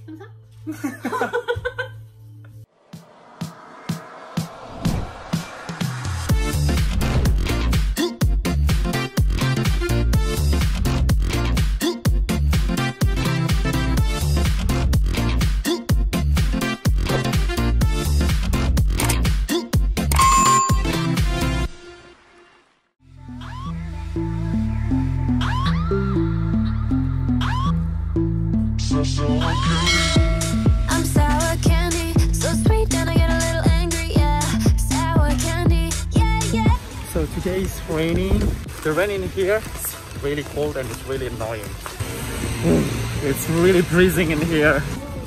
I'm sour candy, so sweet and I get a little angry, yeah. Sour candy, yeah, yeah. So today is raining. The rain in here is really cold and it's really annoying. It's really freezing in here.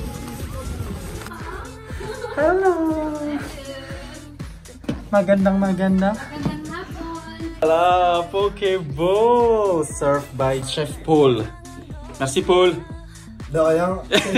Hello! Magandang maganda. Hello, Poke Bowl served by Chef Paul. Merci Paul. De rien.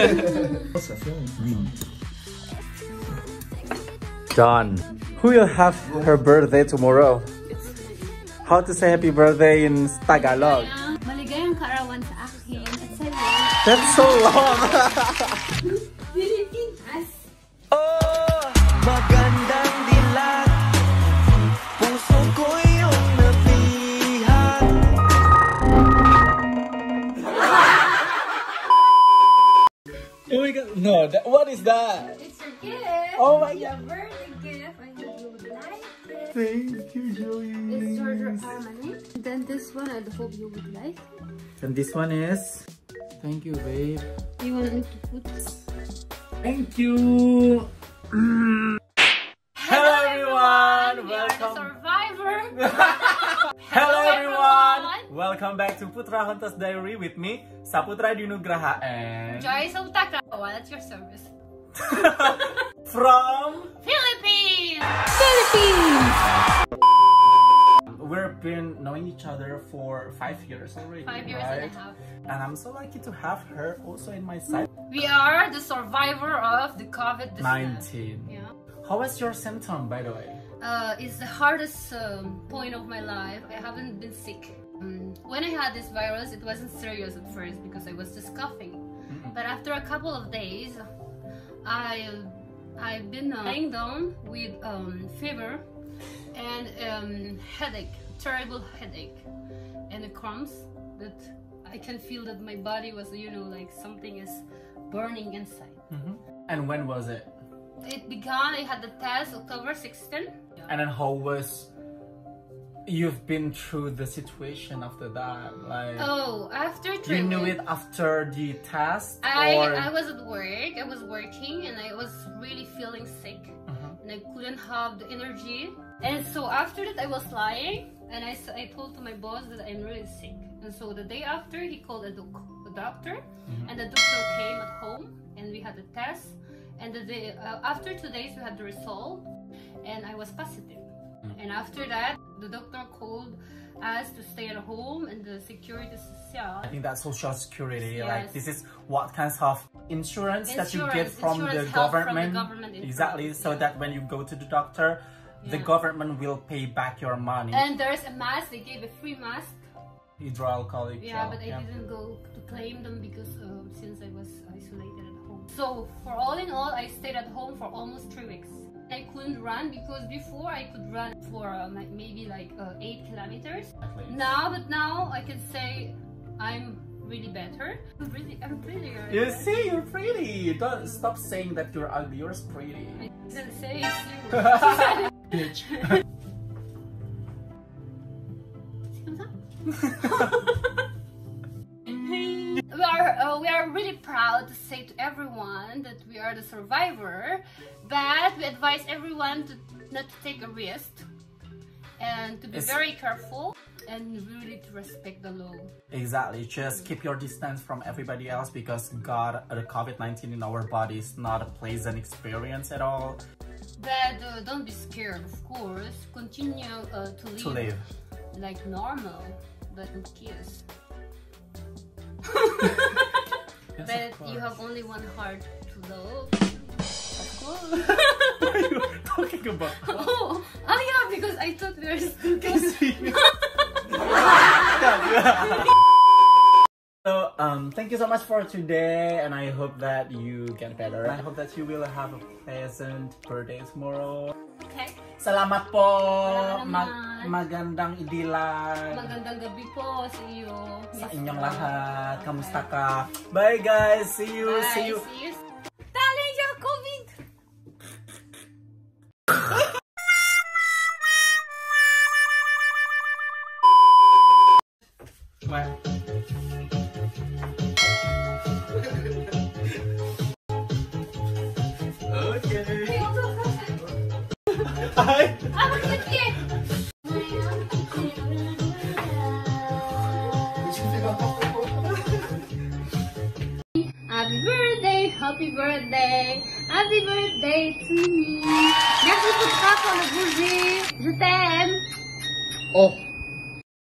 Done. Who will have her birthday tomorrow? How to say happy birthday in Tagalog? Maligayang kaarawan sa akin at sa'yo. That's so long! Pilipinas! Oh, magandang dilag. Puso ko yung nabihan. Oh my god, no, what is that? It's your gift! Oh my Your birthday gift! I hope you would like it! Thank you, Joyce. It's Georgia Armani. Then this one, I hope you would like. And this one is... Thank you, babe. You want me to put... Thank you! Hello everyone! We are the survivor! Hello everyone! Welcome back to Putra Hontas Diary with me, Saputra Dinugraha and... Joyce Taclawan, at your service. From... Philippines! We've been knowing each other for 5 years already, 5 years right? and a half. And I'm so lucky to have her also in my side. We are the survivor of the COVID-19. Yeah. How was your symptom, by the way? It's the hardest point of my life. I haven't been sick. When I had this virus, it wasn't serious at first because I was just coughing. But after a couple of days, I've been lying down with fever and headache, terrible headache, and the cramps that I can feel that my body was, you know, like something is burning inside. And when was it? It began, I had the test October 16th. And then how was... You've been through the situation after that, like... Oh, after 3 You knew weeks, it after the test? I was at work, I was working and I was really feeling sick. And I couldn't have the energy. And so after that I was lying and I told to my boss that I'm really sick. And so the day after he called a doctor and the doctor came at home and we had a test. And the day, after 2 days we had the result and I was positive. And after that the doctor called us to stay at home and the security social. I think that's social security, Yes. like this is what kinds of insurance that you get from the insurance help government. from the government Exactly, so that when you go to the doctor, the government will pay back your money. And there's a mask, they gave a free mask. Hydroalcoholic Yeah, gel, but I didn't go to claim them because since I was isolated at home. So for all in all, I stayed at home for almost 3 weeks. I couldn't run because before I could run for maybe like 8 kilometers. But now I can say I'm really better. I'm prettier. You see, you're pretty. Don't stop saying that you're ugly. You're pretty. I didn't say it's you. Bitch. We are really proud to say to everyone that we are the survivor, but we advise everyone to not to take a risk and to be very careful and really to respect the law. Exactly, just keep your distance from everybody else because God, the COVID-19 in our body is not a pleasant experience at all. But don't be scared, of course. Continue to live like normal, but who cares? Yes, but you have only one heart to love. Of course. What are you talking about? Oh yeah, because I thought we were still So thank you so much for today, and I hope that you get better. I hope that you will have a pleasant birthday tomorrow. Okay. Salamat po. Wala naman. Magandang idilan. Magandang gabi po sa iyo. Sa inyong lahat. Kamusta ka? Bye guys. See you. Bye. See you. Kalinga COVID. Well. Okay. Hi. Happy birthday to me. Merci pour ça pour le bougie. Je t'aime. Oh.